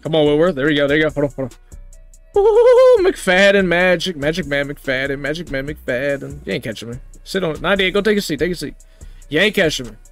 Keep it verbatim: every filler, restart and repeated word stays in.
Come on, Whitworth. There we go. There you go. Hold on, hold on. Ooh, McFadden, Magic, Magic Man Mcfadden, Magic Man Mcfadden. You ain't catching me. Sit on it. ninety-eight, go take a seat, take a seat. You ain't catching me.